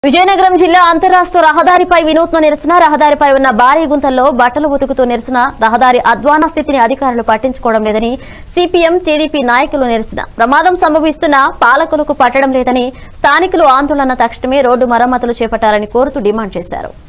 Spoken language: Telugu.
విజయనగరం జిల్లా అంతర్రాష్ట్ర రహదారిపై వినూత్న నిరసన. రహదారిపై ఉన్న భారీ గుంతల్లో బట్టలు ఉతుకుతూ నిరసన. రహదారి అధ్వాన స్థితిని అధికారులు పట్టించుకోవడం లేదని సిపిఎం టీడీపీ నాయకులు నిరసన. ప్రమాదం సంభవిస్తున్నా పాలకులకు పట్టడం లేదని స్థానికులు ఆందోళన. తక్షణమే రోడ్డు మరమ్మతులు చేపట్టాలని కోరుతూ డిమాండ్ చేశారు.